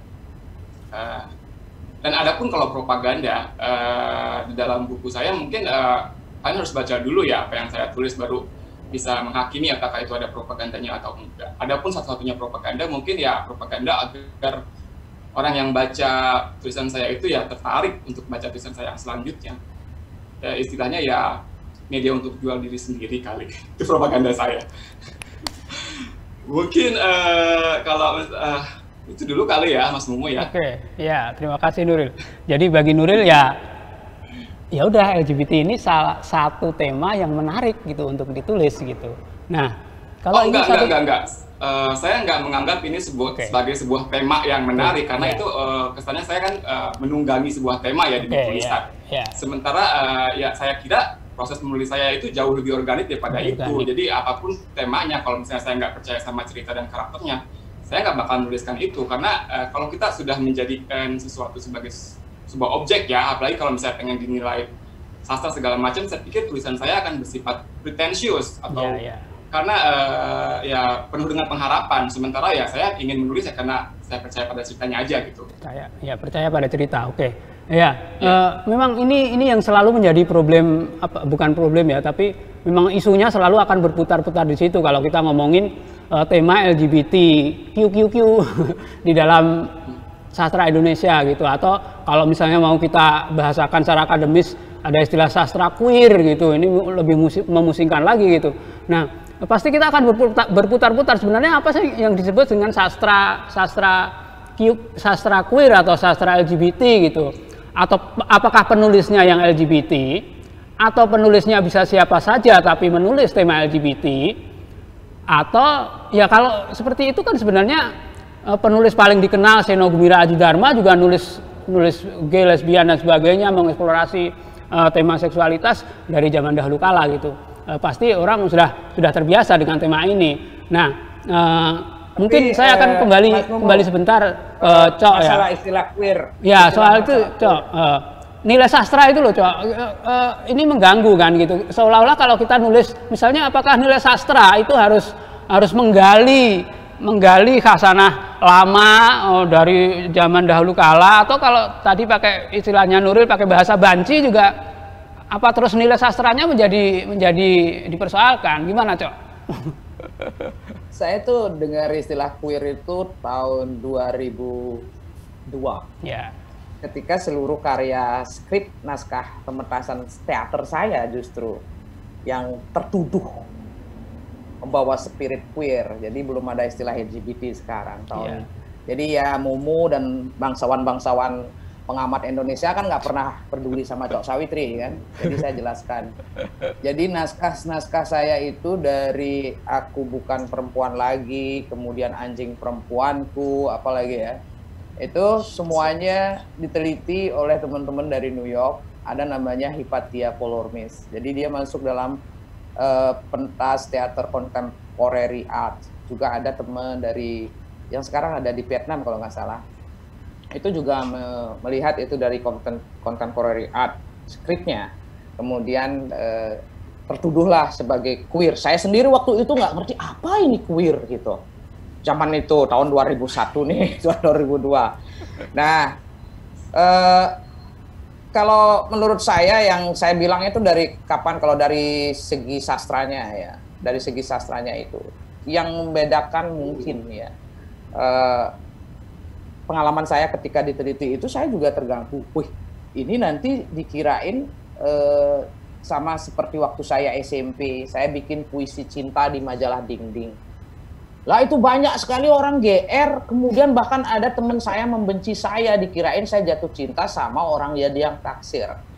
Dan adapun kalau propaganda di dalam buku saya, mungkin kalian harus baca dulu ya apa yang saya tulis baru bisa menghakimi apakah itu ada propagandanya atau enggak. Adapun satu-satunya propaganda mungkin ya propaganda agar orang yang baca tulisan saya itu ya tertarik untuk baca tulisan saya yang selanjutnya. Istilahnya ya media untuk jual diri sendiri kali. Itu propaganda saya. Mungkin kalau itu dulu kali ya, Mas Mumu ya. Oke, ya terima kasih Nuril. Jadi bagi Nuril ya udah LGBT ini salah satu tema yang menarik gitu untuk ditulis gitu. Nah, kalau enggak. Saya nggak menganggap ini sebagai sebuah tema yang menarik karena itu kesannya saya kan menunggangi sebuah tema ya di tulisan. Sementara ya saya kira proses menulis saya itu jauh lebih organik daripada itu. Jadi apapun temanya, kalau misalnya saya nggak percaya sama cerita dan karakternya, saya nggak bakal menuliskan itu. Karena kalau kita sudah menjadikan sesuatu sebagai sebuah objek ya, apalagi kalau misalnya pengen dinilai sastra segala macam, saya pikir tulisan saya akan bersifat pretentious atau karena ya penuh dengan pengharapan. Sementara ya saya ingin menulis ya karena saya percaya pada ceritanya aja gitu. Percaya pada cerita. Oke. Memang ini yang selalu menjadi problem, bukan problem ya, tapi memang isunya selalu akan berputar-putar di situ kalau kita ngomongin tema LGBT QQQ di dalam sastra Indonesia gitu, atau kalau misalnya mau kita bahasakan secara akademis ada istilah sastra queer gitu, ini lebih memusingkan lagi gitu. Nah, pasti kita akan berputar-putar sebenarnya apa sih yang disebut dengan sastra queer atau sastra LGBT gitu. Atau apakah penulisnya yang LGBT, atau penulisnya bisa siapa saja tapi menulis tema LGBT, atau ya kalau seperti itu kan sebenarnya penulis paling dikenal Seno Gumira Aji Dharma juga nulis gay, lesbian dan sebagainya, mengeksplorasi tema seksualitas dari zaman dahulu kala gitu. Pasti orang sudah terbiasa dengan tema ini. Nah, mungkin saya akan kembali sebentar Cok ya. Masalah istilah queer. Ya, soal itu Cok. Nilai sastra itu loh Cok. Ini mengganggu kan gitu. Seolah-olah kalau kita nulis, misalnya apakah nilai sastra itu harus menggali khasanah lama dari zaman dahulu kala, atau kalau tadi pakai istilahnya Nuril pakai bahasa banci juga, apa terus nilai sastranya menjadi dipersoalkan? Gimana Cok? Saya tuh dengar istilah queer itu tahun 2002. Ya. Ketika seluruh karya skrip naskah pementasan teater saya justru yang tertuduh membawa spirit queer. Jadi belum ada istilah LGBT sekarang tahun. Jadi ya Mumu dan bangsawan-bangsawan pengamat Indonesia kan nggak pernah peduli sama Cok Sawitri kan. Jadi saya jelaskan. Jadi naskah saya itu dari Aku Bukan Perempuan Lagi, kemudian Anjing Perempuanku, apalagi ya. Itu semuanya diteliti oleh teman-teman dari New York. Ada namanya Hypatia Polormis. Jadi dia masuk dalam pentas teater contemporary art. Juga ada teman dari yang sekarang ada di Vietnam kalau nggak salah. Itu juga melihat itu dari contemporary art skripnya, kemudian tertuduhlah sebagai queer. Saya sendiri waktu itu nggak ngerti apa ini queer gitu. Zaman itu tahun 2001 nih, tahun 2002. Nah, kalau menurut saya yang saya bilang itu dari kapan, kalau dari segi sastranya ya, dari segi sastranya itu yang membedakan mungkin ya. Pengalaman saya ketika diteliti itu saya juga terganggu. Wih, ini nanti dikirain sama seperti waktu saya SMP, saya bikin puisi cinta di majalah Dinding. Lah itu banyak sekali orang GR, kemudian bahkan ada teman saya membenci saya, dikirain saya jatuh cinta sama orang yang taksir.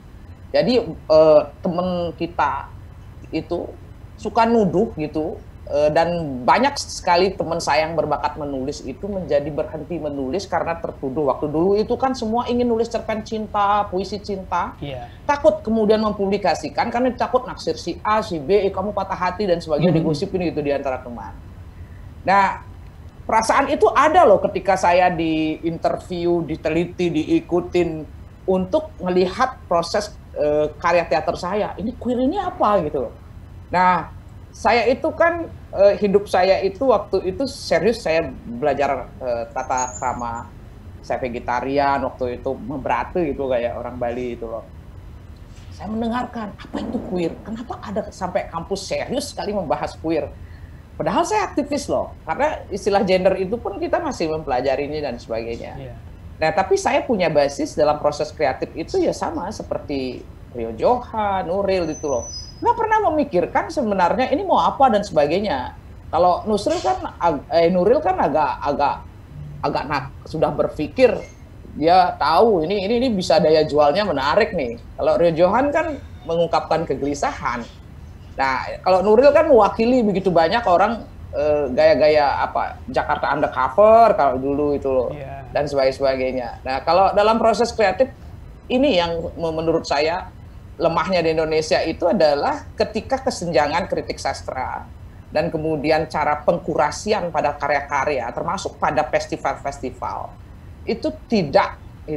Jadi teman kita itu suka nuduh gitu, dan banyak sekali teman saya yang berbakat menulis itu menjadi berhenti menulis karena tertuduh. Waktu dulu itu kan semua ingin nulis cerpen cinta, puisi cinta, takut kemudian mempublikasikan karena takut naksir si A, si B, kamu patah hati dan sebagainya, digosipin gitu di antara teman. Nah, perasaan itu ada loh ketika saya di interview, diteliti, diikutin untuk melihat proses karya teater saya. Ini queer ini apa gitu loh. Nah, saya itu kan hidup saya itu waktu itu serius, saya belajar tata krama, saya vegetarian waktu itu, memberatu gitu kayak orang Bali itu loh. Saya mendengarkan apa itu queer, kenapa ada sampai kampus serius sekali membahas queer. Padahal saya aktivis loh, karena istilah gender itu pun kita masih mempelajarinya dan sebagainya. Nah, tapi saya punya basis dalam proses kreatif itu ya sama seperti Rio Johan, Nuril gitu loh. Nggak pernah memikirkan sebenarnya ini mau apa dan sebagainya. Kalau Nuril kan agak sudah berpikir, dia tahu ini bisa daya jualnya menarik nih. Kalau Rio Johan kan mengungkapkan kegelisahan. Nah, kalau Nuril kan mewakili begitu banyak orang gaya-gaya apa Jakarta undercover kalau dulu itu loh, dan sebagainya. Nah, kalau dalam proses kreatif ini yang menurut saya lemahnya di Indonesia itu adalah ketika kesenjangan kritik sastra dan kemudian cara pengkurasian pada karya-karya termasuk pada festival-festival itu tidak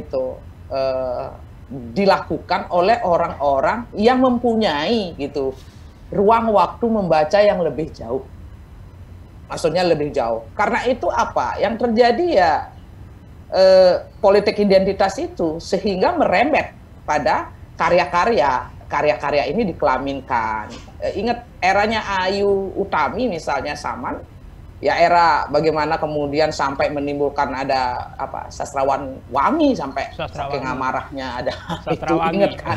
dilakukan oleh orang-orang yang mempunyai gitu ruang waktu membaca yang lebih jauh. Maksudnya lebih jauh. Karena itu apa? Yang terjadi ya politik identitas itu sehingga merembet pada karya-karya ini dikelaminkan. Ingat eranya Ayu Utami misalnya Saman, ya era bagaimana kemudian sampai menimbulkan ada apa sastrawan wangi sampai saking amarahnya ada itu, ingat kan?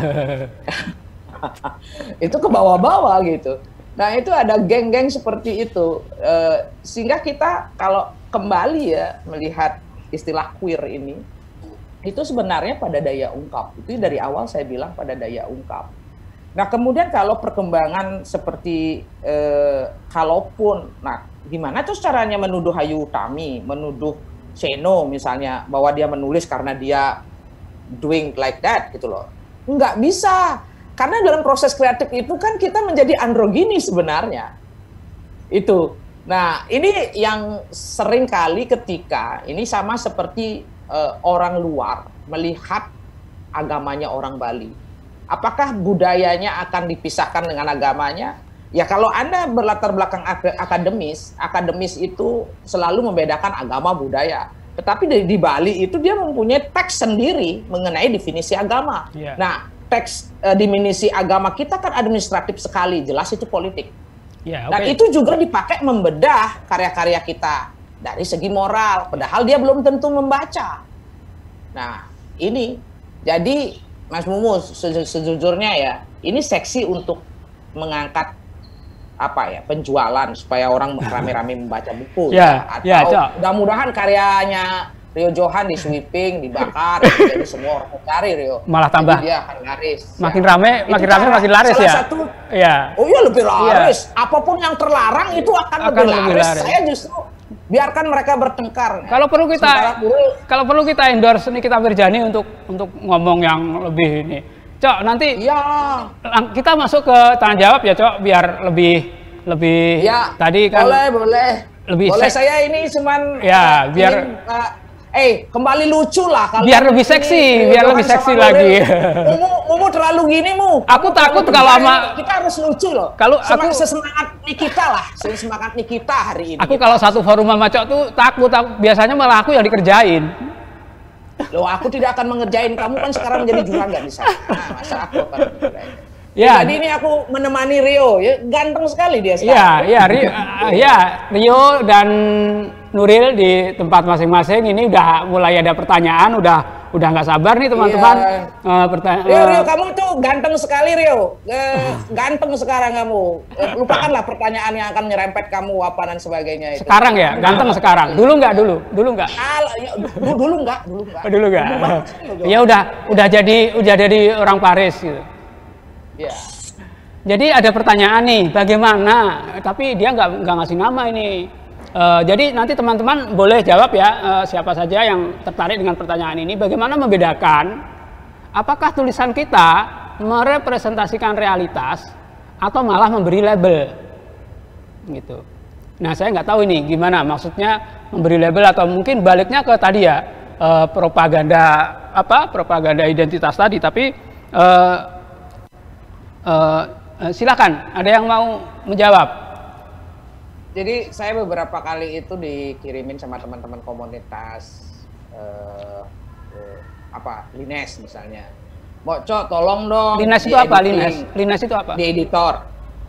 Itu ke bawah-bawah gitu. Nah, itu ada geng-geng seperti itu, sehingga kita kalau kembali ya melihat istilah queer ini, itu sebenarnya pada daya ungkap. Itu dari awal saya bilang pada daya ungkap. Nah, kemudian kalau perkembangan seperti kalaupun, nah gimana tuh caranya menuduh Ayu Utami, menuduh Seno misalnya bahwa dia menulis karena dia doing like that gitu loh. Nggak bisa. Karena dalam proses kreatif itu kan kita menjadi androgini sebenarnya. Itu. Nah, ini yang sering kali ketika ini sama seperti orang luar melihat agamanya orang Bali. Apakah budayanya akan dipisahkan dengan agamanya? Ya kalau Anda berlatar belakang akademis itu selalu membedakan agama budaya. Tetapi di Bali itu dia mempunyai teks sendiri mengenai definisi agama. Nah, teks definisi agama kita kan administratif sekali, jelas itu politik. Dan itu juga dipakai membedah karya-karya kita dari segi moral, padahal dia belum tentu membaca. Nah, ini jadi Mas Mumu sejujurnya ya, ini seksi untuk mengangkat apa ya penjualan supaya orang rame-rame membaca buku. Atau mudah-mudahan karyanya Rio Johan di sweeping, dibakar, jadi semua orang mencari Rio. Malah tambah. Jadi dia akan laris. Makin rame makin laris ya. Salah satu. Oh iya lebih laris. Apapun yang terlarang itu akan lebih laris. Saya justru biarkan mereka bertengkar. Kalau perlu kita endorse nih kita Wirjani untuk ngomong yang lebih ini. Cok, nanti kita masuk ke tanya jawab ya, Cok, biar lebih tadi kan. Boleh. Boleh saya ini cuman biar kembali lucu lah kalau biar lebih seksi, lagi. Mumu terlalu gini, Mu. Aku takut kalau sama kita harus lucu loh. Kalau aku semangat Nikita lah, semangat Nikita hari ini. Aku kalau satu forum sama Cok tuh takut, biasanya malah aku yang dikerjain. Loh, aku tidak akan mengerjain kamu kan sekarang menjadi juragan di sana. Nah, masa aku akan mengerjain. Tadi ini aku menemani Rio, ya ganteng sekali dia sekarang. Rio dan Nuril di tempat masing-masing ini udah mulai ada pertanyaan, udah nggak sabar nih teman-teman. Rio, kamu tuh ganteng sekali Rio, ganteng sekarang kamu. Lupakanlah pertanyaan yang akan nyerempet kamu apa dan sebagainya itu. Sekarang ya, ganteng sekarang. Dulu nggak. Dulu nggak. Dulu nggak. Ya udah jadi orang Paris gitu. Ya. Jadi ada pertanyaan nih, bagaimana? Tapi dia nggak ngasih nama ini. Jadi nanti teman-teman boleh jawab ya, siapa saja yang tertarik dengan pertanyaan ini. Bagaimana membedakan apakah tulisan kita merepresentasikan realitas atau malah memberi label, gitu. Nah, saya nggak tahu ini gimana maksudnya memberi label atau mungkin baliknya ke tadi ya, propaganda identitas tadi. Tapi silakan, ada yang mau menjawab? Jadi saya beberapa kali itu dikirimin sama teman-teman komunitas Lines misalnya. Mbok Cok, tolong dong. Lines itu apa? Lines itu apa? Di editor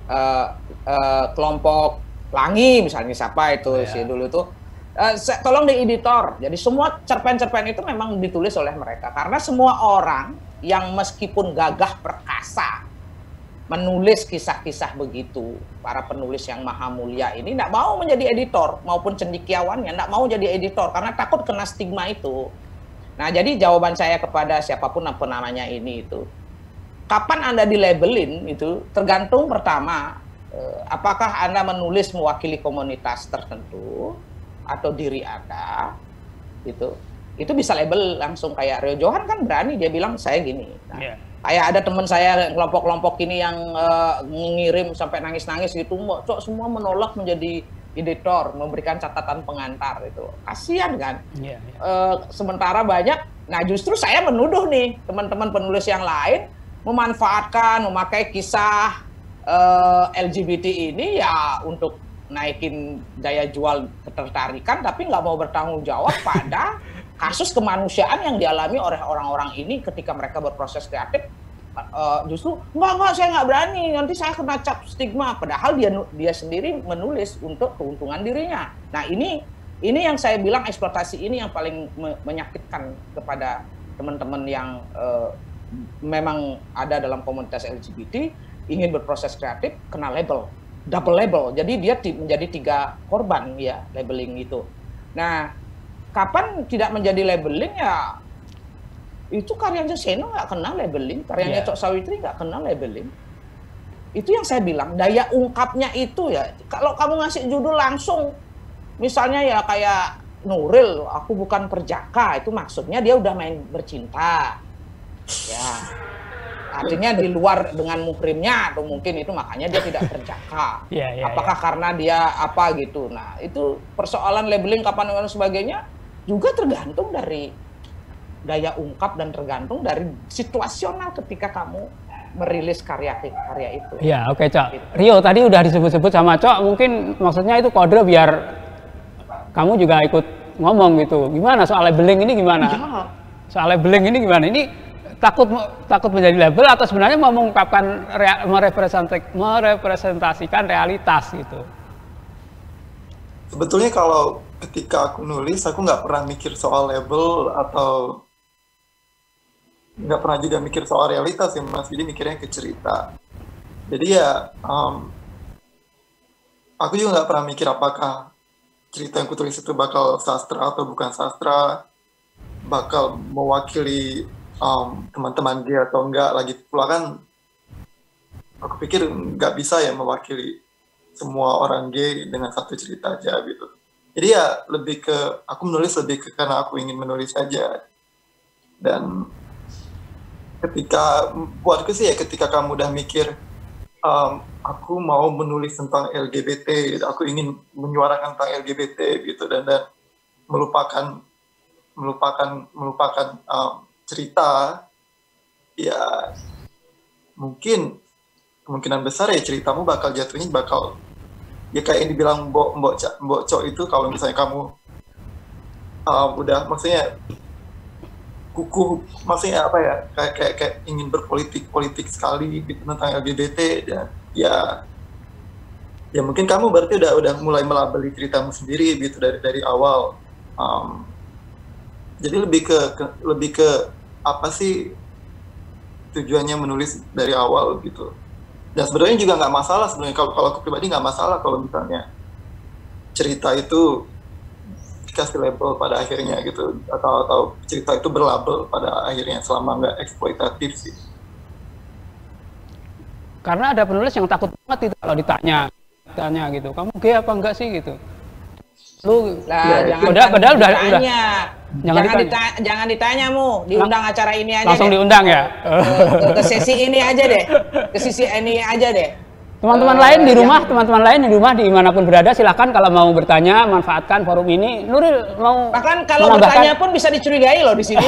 kelompok Langi misalnya, siapa itu si dulu itu. Tolong di editor. Jadi semua cerpen-cerpen itu memang ditulis oleh mereka karena semua orang yang meskipun gagah perkasa menulis kisah-kisah begitu, para penulis yang maha mulia ini tidak mau menjadi editor, maupun cendekiawannya tidak mau jadi editor karena takut kena stigma itu. Nah, jadi jawaban saya kepada siapapun apa namanya ini itu, kapan Anda dilabelin itu tergantung pertama, apakah Anda menulis mewakili komunitas tertentu atau diri Anda, itu bisa label langsung. Kayak Rio Johan kan berani, dia bilang saya gini. Nah, kayak ada teman saya kelompok-kelompok ini yang ngirim sampai nangis-nangis gitu, Mbok Cok semua menolak menjadi editor, memberikan catatan pengantar itu. Kasihan kan? Sementara banyak, nah justru saya menuduh nih teman-teman penulis yang lain memanfaatkan, memakai kisah LGBT ini ya untuk naikin daya jual ketertarikan, tapi nggak mau bertanggung jawab pada kasus kemanusiaan yang dialami oleh orang-orang ini ketika mereka berproses kreatif. Justru enggak, saya nggak berani, nanti saya kena cap stigma, padahal dia sendiri menulis untuk keuntungan dirinya. Nah, ini yang saya bilang eksploitasi ini yang paling menyakitkan kepada teman-teman yang memang ada dalam komunitas LGBT, ingin berproses kreatif, kena label, double label. Jadi dia menjadi 3 korban ya, labeling itu. Nah, kapan tidak menjadi labeling ya, itu karyanya Seno nggak kena labeling, karyanya Cok Sawitri nggak kena labeling. Itu yang saya bilang, daya ungkapnya itu ya, kalau kamu ngasih judul langsung, misalnya ya kayak Nuril, aku bukan perjaka, itu maksudnya dia udah main bercinta. Ya, artinya di luar dengan muhrimnya, atau mungkin itu makanya dia tidak perjaka. Apakah karena dia apa gitu. Nah, itu persoalan labeling kapan dan sebagainya juga tergantung dari daya ungkap dan tergantung dari situasional ketika kamu merilis karya itu. Ya, oke, Cok. Gitu. Rio tadi udah disebut-sebut sama Cok, mungkin maksudnya itu kode biar kamu juga ikut ngomong gitu. Gimana soal labeling ini gimana? Soal labeling ini gimana? Ini takut menjadi label atau sebenarnya mau mengungkapkan merepresentasikan realitas gitu? Sebetulnya kalau ketika aku nulis, aku nggak pernah mikir soal label atau nggak pernah juga mikir soal realitas ya Mas, jadi mikirnya ke cerita. Jadi ya, aku juga nggak pernah mikir apakah cerita yang kutulis itu bakal sastra atau bukan sastra, bakal mewakili teman-teman dia atau enggak. Lagi pula kan, aku pikir nggak bisa ya mewakili semua orang gay dengan satu cerita aja gitu. Jadi ya lebih ke, aku menulis lebih ke karena aku ingin menulis aja. Dan buatku sih ya, ketika kamu udah mikir, aku mau menulis tentang LGBT, aku ingin menyuarakan tentang LGBT gitu, dan melupakan cerita, ya mungkin kemungkinan besar ya ceritamu jatuhnya ya kayak yang dibilang Mbok Cok itu, kalau misalnya kamu udah maksudnya kukuh, maksudnya apa ya, kayak ingin berpolitik sekali gitu tentang LGBT, dan ya mungkin kamu berarti udah mulai melabeli ceritamu sendiri gitu dari awal. Jadi lebih ke apa sih tujuannya menulis dari awal gitu. Dan sebenarnya juga nggak masalah sebenarnya, kalau aku pribadi nggak masalah kalau misalnya cerita itu dikasih label pada akhirnya gitu, atau cerita itu berlabel pada akhirnya, selama nggak eksploitatif sih. Karena ada penulis yang takut banget itu kalau ditanya gitu, kamu gay apa enggak sih gitu. Lu padahal udah jangan ditanya mu, diundang acara ini aja langsung deh. Diundang ya. Ke sesi ini aja deh. Ke sisi ini aja deh. Teman-teman lain di rumah dimanapun berada silahkan kalau mau bertanya, manfaatkan forum ini. Nuril mau bahkan kalau bertanya pun bisa dicurigai loh di sini.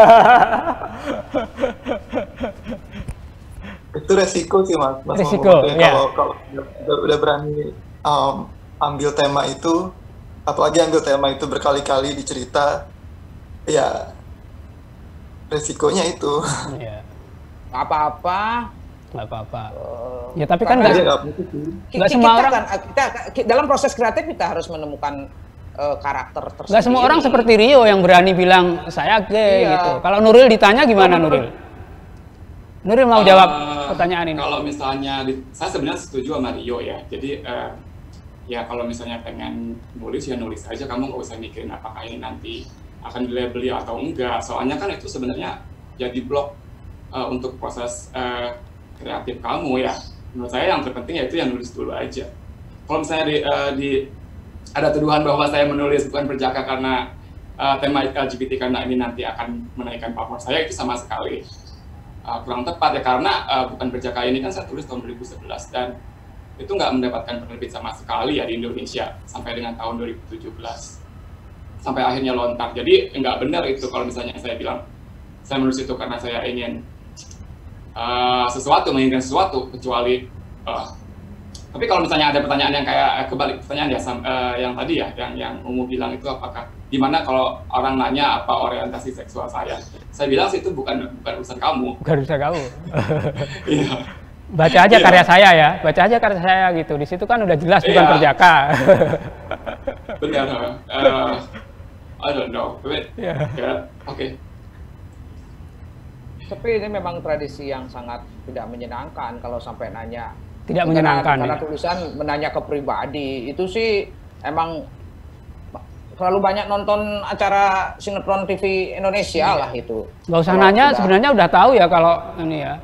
Itu resiko sih mas resiko ya. Kalau udah berani ambil tema itu, apalagi ambil tema itu berkali-kali dicerita, ya resikonya itu. Ya. Nggak apa-apa. Ya tapi kan nggak semua orang kita dalam proses kreatif kita harus menemukan karakter tersendiri. Nggak semua orang seperti Rio yang berani bilang saya gay gitu. Kalau Nuril ditanya gimana Nuril? Nuril mau jawab pertanyaan ini. Kalau misalnya, saya sebenarnya setuju sama Rio ya. Jadi ya kalau misalnya pengen nulis ya nulis aja, kamu nggak usah mikirin apakah ini nanti akan dilabeli atau enggak. Soalnya kan itu sebenarnya jadi blok untuk proses kreatif kamu ya. Menurut saya yang terpenting yaitu yang nulis dulu aja. Kalau misalnya ada tuduhan bahwa saya menulis bukan berjaka karena tema LGBT karena ini nanti akan menaikkan pamor saya, itu sama sekali kurang tepat ya, karena bukan berjaka ini kan saya tulis tahun 2011 dan itu nggak mendapatkan penerbit sama sekali ya di Indonesia sampai dengan tahun 2017 sampai akhirnya lontar. Jadi nggak benar itu kalau misalnya saya bilang saya menulis itu karena saya ingin menginginkan sesuatu, kecuali tapi kalau misalnya ada pertanyaan yang kayak kebalik pertanyaan ya yang tadi ya yang Umu bilang itu, apakah gimana kalau orang nanya apa orientasi seksual saya bilang sih itu bukan urusan kamu. Bukan urusan kamu. Iya. Baca aja karya saya ya, baca aja karya saya gitu. Di situ kan udah jelas bukan perjaka. Benar. I don't know. Oke. Tapi ini memang tradisi yang sangat tidak menyenangkan kalau sampai nanya. Tidak menyenangkan. Karena tulisan menanya ke pribadi itu sih emang terlalu banyak nonton acara sinetron TV Indonesia lah itu. Nggak usah nanya, sebenarnya udah tahu ya kalau ini ya.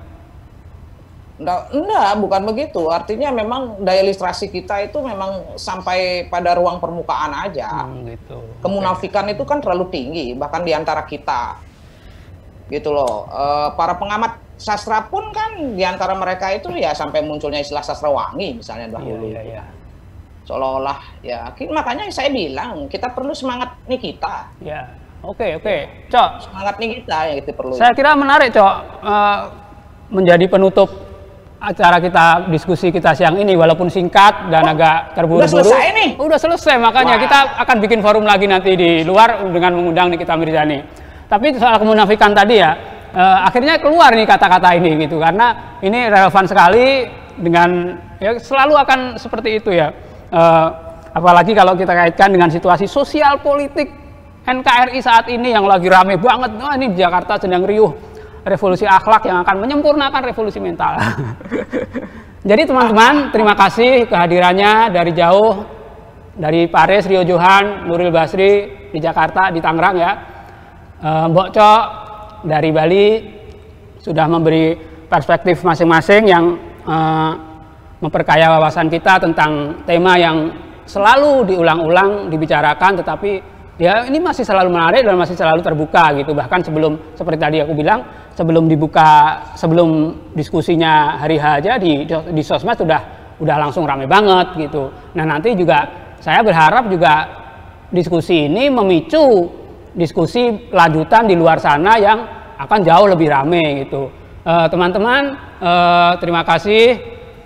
Enggak, bukan begitu. Artinya memang daya ilustrasi kita itu memang sampai pada ruang permukaan aja. Gitu. Kemunafikan itu kan terlalu tinggi, bahkan di antara kita. Gitu loh. Para pengamat sastra pun kan di antara mereka itu ya sampai munculnya istilah sastrawangi misalnya dahulu. Iya. Seolah-olah ya, makanya saya bilang kita perlu semangat nih kita. Ya, oke. Cok. Semangat nih kita yang itu perlu. Saya kira menarik, Cok, menjadi penutup acara kita, diskusi kita siang ini, walaupun singkat dan agak terburu-buru. Udah selesai nih? Udah selesai, makanya kita akan bikin forum lagi nanti di luar dengan mengundang Nikita Mirzani. Tapi soal kemunafikan tadi ya, akhirnya keluar nih kata-kata ini gitu, karena ini relevan sekali dengan, ya selalu akan seperti itu ya. Apalagi kalau kita kaitkan dengan situasi sosial politik NKRI saat ini yang lagi rame banget. Nah, ini Jakarta sedang riuh revolusi akhlak yang akan menyempurnakan revolusi mental. Jadi teman-teman, terima kasih kehadirannya dari jauh, dari Paris, Rio Johan, Nuril Basri di Jakarta, di Tangerang ya. Mbok Cok dari Bali sudah memberi perspektif masing-masing yang memperkaya wawasan kita tentang tema yang selalu diulang-ulang, dibicarakan, tetapi ya ini masih selalu menarik dan masih selalu terbuka gitu. Bahkan sebelum, seperti tadi aku bilang, sebelum diskusinya hari H aja di sosmed udah langsung rame banget gitu. Nah nanti juga saya berharap juga diskusi ini memicu diskusi lanjutan di luar sana yang akan jauh lebih rame gitu. Teman-teman, terima kasih.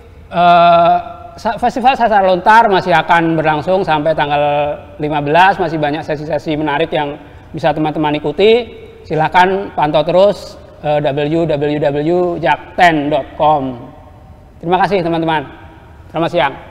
Festival Sastra Lontar masih akan berlangsung sampai tanggal 15, masih banyak sesi-sesi menarik yang bisa teman-teman ikuti. Silahkan pantau terus www.jak10.com. Terima kasih teman-teman. Selamat siang.